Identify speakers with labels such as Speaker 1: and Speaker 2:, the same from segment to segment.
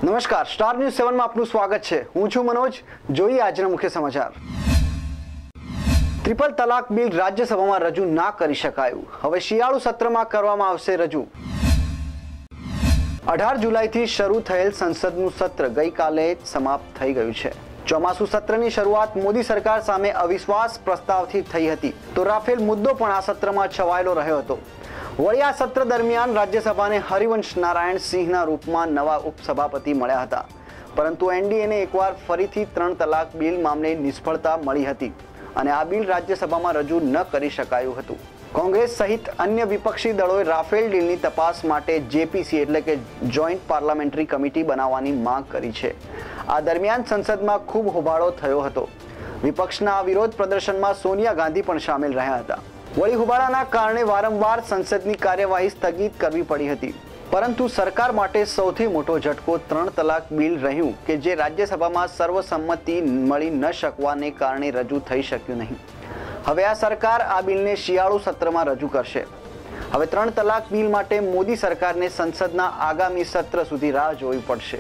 Speaker 1: નમસ્કાર, star news 7 માં આપનું સ્વાગત છે। હું છું મનોજ। જોઈએ આજના મુખ્ય સમાચાર। ટ્રિપલ તલાક બિલ રાજ્યસભામાં રજૂ ના કરી શકાયું, હવે શિયાળુ સત્રમાં કરવામાં આવશે રજૂ। 18 જુલાઈથી શરૂ થયેલ સંસદનું સત્ર ગઈકાલે સમાપ્ત થઈ ગયું છે। ચોમાસુ સત્રની શરૂઆત મોદી સરકાર સામે અવિશ્વાસ પ્રસ્તાવથી થઈ હતી, તો રાફેલ મુદ્દો પણ આ સત્રમાં છવાયેલો રહ્યો હતો। વળી આ સત્ર દરમિયાન રાજ્યસભાને હરિવંશ નારાયણ સિંહના રૂપમાં નવા ઉપસભાપતિ મળ્યા હતા, પરંતુ એનડીએને એકવાર ફરીથી 3 તલાક બિલ મામલે નિષ્ફળતા મળી હતી અને આ બિલ રાજ્યસભામાં રજૂ ન કરી શકાયું હતું। કોંગ્રેસ સહિત અન્ય વિપક્ષી દળોએ રાફેલ ડીલની તપાસ માટે જેપીસી એટલે કે જોઈન્ટ પાર્લામેન્ટરી કમિટી બનાવવાની માંગ કરી છે। આ દરમિયાન સંસદમાં ખૂબ હોબાળો થયો હતો। વિપક્ષના આ વિરોધ પ્રદર્શનમાં સોનિયા ગાંધી પણ સામેલ રહ્યા હતા। વળી હોબાળાના કારણે વારંવાર સંસદની કાર્યવાહી સ્થગિત કરવી પડી હતી, પરંતુ સરકાર માટે સૌથી મોટો ઝટકો 3 તલાક બિલ રહ્યું કે જે રાજ્યસભામાં સર્વસંમતિ મળી ન શકવાને કારણે રજૂ થઈ શક્યું નહીં। હવે આ સરકાર આ બિલને શિયાળુ સત્રમાં રજૂ કરશે। હવે 3 તલાક બિલ માટે મોદી સરકારને સંસદના આગામી સત્ર સુધી રાહ જોવી પડશે।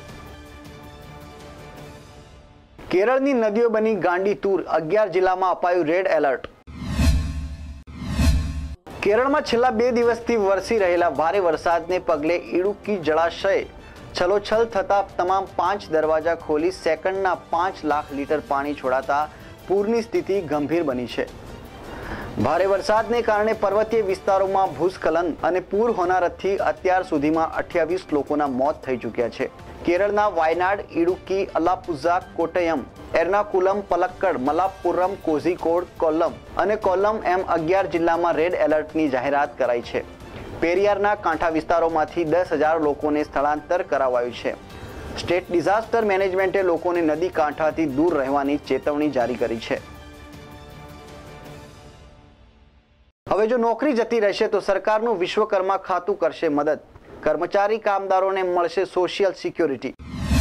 Speaker 1: કેરળની નદીઓ બની ગાંડી તૂર, 11 જિલ્લામાં અપાયું રેડ એલર્ટ। કેરળમાં છેલ્લા 2 દિવસથી વરસી રહેલા ભારે વરસાદને પગલે ઇડુક્કી જળાશય છલોછલ થતા તમામ 5 દરવાજા ખોલી સેકન્ડના 5 લાખ લીટર પાણી છોડાતા પૂરની સ્થિતિ ગંભીર બની છે। ભારે વરસાદને કારણે પર્વતીય વિસ્તારોમાં ભૂસ્ખલન અને પૂર હોનારતથી અત્યાર સુધીમાં 28 લોકોના મોત થઈ ચૂક્યા છે। કેરળના વાયનાડ, ઇડુક્કી, અલાપુઝા, કોટયમ, એર્નાકુલમ, પલક્કડ, મલાપ્પુરમ, કોઝિકોડ, કોલ્લમ અને કોલ્લમ એમ 11 જિલ્લામાં રેડ એલર્ટની જાહેરાત કરાઈ છે। પેરિયારના કાંઠા વિસ્તારોમાંથી 10,000 લોકોને સ્થળાંતર કરાવાયું છે। સ્ટેટ ડિઝાસ્ટર મેનેજમેન્ટે લોકોને નદી કાંઠાથી દૂર રહેવાની ચેતવણી જારી કરી છે। હવે જો નોકરી જતી રહેશે તો સરકારનું વિશ્વકર્મા ખાતું કરશે મદદ, કર્મચારી કામદારોને મળશે સોશિયલ સિક્યોરિટી।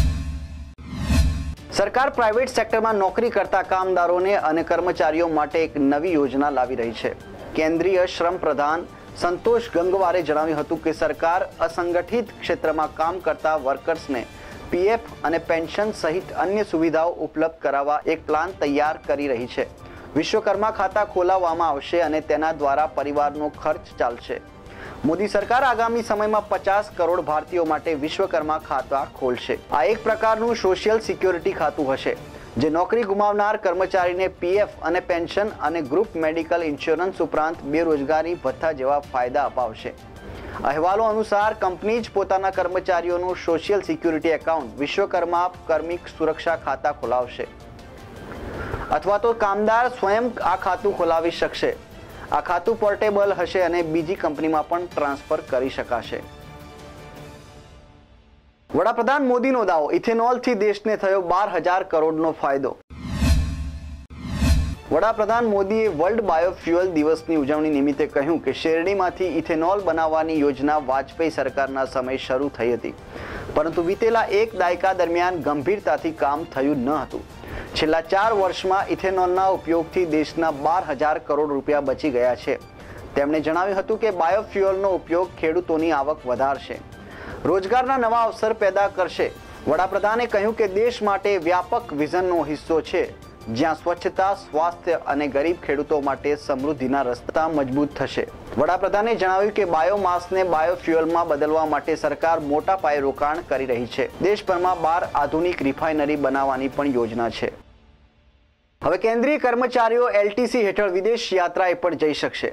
Speaker 1: સરકાર પ્રાઇવેટ સેક્ટરમાં નોકરી કરતા કામદારોને અને કર્મચારીઓ માટે એક નવી યોજના લાવી રહી છે। કેન્દ્રીય શ્રમ પ્રધાન સંતોષ ગંગવારે જણાવ્યું હતું કે સરકાર અસંગઠિત ક્ષેત્રમાં કામ કરતા વર્કર્સને પીએફ અને પેન્શન સહિત અન્ય સુવિધાઓ ઉપલબ્ધ કરાવવા એક પ્લાન તૈયાર કરી રહી છે। વિશ્વકર્મા ખાતા ખોલાવવામાં આવશે અને તેના દ્વારા પરિવારનો ખર્ચ ચાલશે। મોદી સરકાર આગામી સમયમાં 50 કરોડ ભારતીયો માટે વિશ્વકર્મા ખાતા ખોલશે। આ એક પ્રકારનું સોશિયલ સિક્યોરિટી ખાતું હશે, જે નોકરી ગુમાવનાર કર્મચારીને પીએફ અને પેન્શન અને ગ્રુપ મેડિકલ ઇન્સ્યોરન્સ ઉપરાંત બેરોજગારી ભથ્થા જેવા ફાયદા અપાવશે। અહેવાલો અનુસાર કંપની જ પોતાના કર્મચારીઓનું સોશિયલ સિક્યોરિટી એકાઉન્ટ વિશ્વકર્મા કાર્મિક સુરક્ષા ખાતા ખોલાવશે, અથવા તો કામદાર સ્વયં આ ખાતું ખોલાવી શકશે। આ ખાતું પોર્ટેબલ હશે અને બીજી કંપનીમાં પણ ટ્રાન્સફર કરી શકાશે। વડાપ્રધાન મોદીનો દાવો, ઇથેનોલથી દેશને થયો 12,000 કરોડનો ફાયદો। વડાપ્રધાન મોદીએ વર્લ્ડ બાયોફ્યુઅલ દિવસની ઉજવણી નિમિત્તે કહ્યું કે શેરડીમાંથી ઇથેનોલ બનાવવાની યોજના વાજપેયી સરકારના સમયે શરૂ થઈ હતી, પરંતુ વીતેલા 1 દાયકા દરમિયાન ગંભીરતાથી કામ થયું ન હતું। છેલ્લા 4 વર્ષમાં ઇથેનોલના ઉપયોગથી દેશના 12,000 કરોડ રૂપિયા બચી ગયા છે। તેમણે જણાવ્યું હતું કે બાયોફ્યુઅલનો ઉપયોગ ખેડૂતોની આવક વધારશે, રોજગારના નવા અવસર પેદા કરશે। વડાપ્રધાને કહ્યું કે દેશ માટે વ્યાપક વિઝનનો હિસ્સો છે, જ્યાં સ્વચ્છતા, સ્વાસ્થ્ય અને ગરીબ ખેડૂતો માટે સમૃદ્ધિના રસ્તા મજબૂત થશે। વડાપ્રધાને જણાવ્યું કે બાયોમાસને બાયોફ્યુઅલમાં બદલવા માટે સરકાર મોટા પાયે રોકાણ કરી રહી છે। દેશભરમાં 12 આધુનિક રિફાઇનરી બનાવવાની પણ યોજના છે। હવે કેન્દ્રીય કર્મચારીઓ એલટીસી હેઠળ વિદેશ યાત્રાએ પણ જઈ શકશે।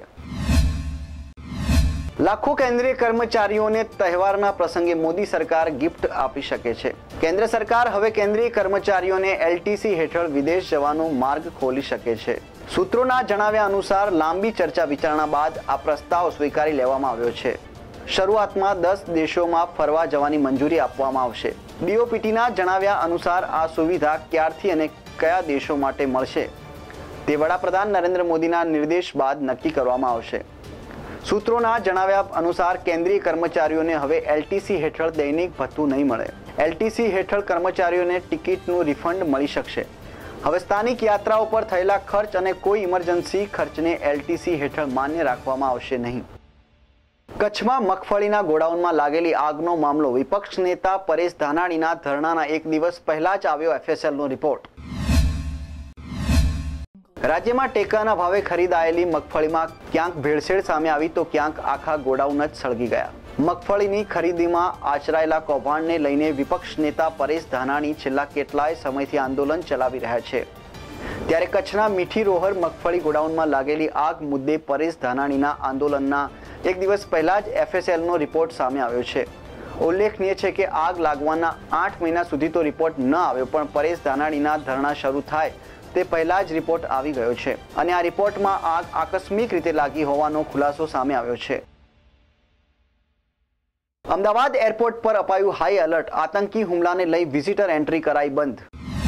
Speaker 1: લાખો કેન્દ્રીય કર્મચારીઓને તહેવારના પ્રસંગે મોદી સરકાર ગિફ્ટ આપી શકે છે। કેન્દ્ર સરકાર હવે કેન્દ્રીય કર્મચારીઓને એલટીસી હેઠળ વિદેશ જવાનો માર્ગ ખોલી શકે છે। સૂત્રોના જણાવ્યા અનુસાર લાંબી ચર્ચા વિચારણા બાદ આ પ્રસ્તાવ સ્વીકારી લેવામાં આવ્યો છે। શરૂઆતમાં 10 દેશોમાં ફરવા જવાની મંજૂરી આપવામાં આવશે। ડીઓપીટીના જણાવ્યા અનુસાર આ સુવિધા ક્યારથી અને કયા દેશો માટે મળશે તે વડાપ્રધાન નરેન્દ્ર મોદીના નિર્દેશ બાદ નક્કી કરવામાં આવશે। સૂત્રોના જણાવ્યા અનુસાર કેન્દ્રીય કર્મચારીઓને હવે એલટીસી હેઠળ દૈનિક ભથ્થું નહીં મળે। એલટીસી હેઠળ કર્મચારીઓને ટિકિટનું રિફંડ મળી શકશે। હવે સ્થાનિક યાત્રાઓ પર થયેલા ખર્ચ અને કોઈ ઇમરજન્સી ખર્ચને એલટીસી હેઠળ માન્ય રાખવામાં આવશે નહીં। કચ્છમાં મગફળીના ગોડાઉનમાં લાગેલી આગનો મામલો વિપક્ષ નેતા પરેશ ધાનાણીના ધરણાના એક દિવસ પહેલા જ આવ્યો એફએસએલનો રિપોર્ટ। રાજ્યમાં ટેકાના ભાવે ખરીદાયેલી મગફળીમાં ક્યાંક ભેળસેળ સામે આવી તો ક્યાંક આખા ગોડાઉન જ સળગી ગયા। મગફળીની ખરીદીમાં આચરાયેલા કૌભાંડને લઈને વિપક્ષ નેતા પરેશ ધાનાણી છેલ્લા કેટલાય સમયથી આંદોલન ચલાવી રહ્યા છે। ત્યારે કચ્છના મીઠી રોહર મગફળી ગોડાઉનમાં લાગેલી આગ મુદ્દે પરેશ ધાનાણીના આંદોલનના એક દિવસ પહેલા જ એફએસએલનો રિપોર્ટ સામે આવ્યો છે। ઉલ્લેખનીય છે કે આગ લાગવાના 8 મહિના સુધી તો રિપોર્ટ ન આવ્યો, પણ પરેશ ધાનાણીના ધરણા શરૂ થાય તે પહેલા જ રિપોર્ટ આવી ગયો છે અને આ રિપોર્ટમાં આગ આકસ્મિક રીતે લાગી હોવાનો ખુલાસો સામે આવ્યો છે। અમદાવાદ એરપોર્ટ પર અપાયું હાઈ એલર્ટ, આતંકી હુમલાને લઈ વિઝિટર એન્ટ્રી કરાઈ બંધ।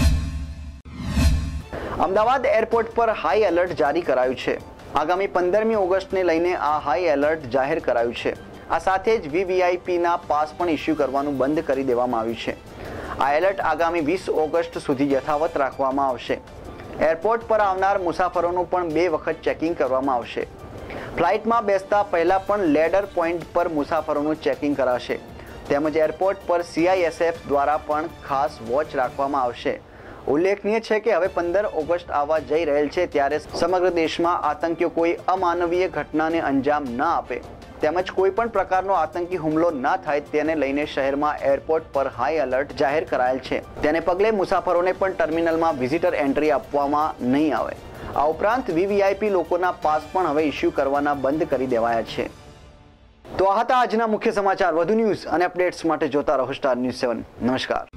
Speaker 1: અમદાવાદ એરપોર્ટ પર હાઈ એલર્ટ જારી કરાયું છે। આગામી 15મી ઓગસ્ટને લઈને આ હાઈ એલર્ટ જાહેર કરાયું છે। આ સાથે જ વીવીઆઈપીના પાસ પણ ઇસ્યુ કરવાનું બંધ કરી દેવામાં આવ્યું છે। આ એલર્ટ આગામી 20 ઓગસ્ટ સુધી યથાવત રાખવામાં આવશે। એરપોર્ટ પર આવનાર મુસાફરોનું પણ 2 વખત ચેકિંગ કરવામાં આવશે। ફ્લાઇટમાં બેસતા પહેલા પણ લેડર પોઈન્ટ પર મુસાફરોનું ચેકિંગ કરાશે, તેમજ એરપોર્ટ પર સીઆઈએસએફ દ્વારા પણ ખાસ વોચ રાખવામાં આવશે। ઉલ્લેખનીય છે કે હવે 15 ઓગસ્ટ આવવા જઈ રહેલ છે, ત્યારે સમગ્ર દેશમાં આતંકીઓ કોઈ અમાનવીય ઘટનાને અંજામ ન આપે તેમજ કોઈ પણ પ્રકારનો આતંકી હુમલો ન થાય તેને લઈને શહેરમાં એરપોર્ટ પર હાઈ એલર્ટ જાહેર કરાયેલ છે। તેને પગલે મુસાફરોને પણ ટર્મિનલમાં વિઝિટર એન્ટ્રી આપવામાં નહીં આવે। આ ઉપરાંત વીવીઆઈપી લોકોના પાસ પણ હવે ઇસ્યુ કરવાના બંધ કરી દેવાયા છે। તો આ હતા આજના મુખ્ય સમાચાર। વધુ ન્યૂઝ અને અપડેટ્સ માટે જોતા રહો સ્ટાર ન્યૂઝ 7। નમસ્કાર।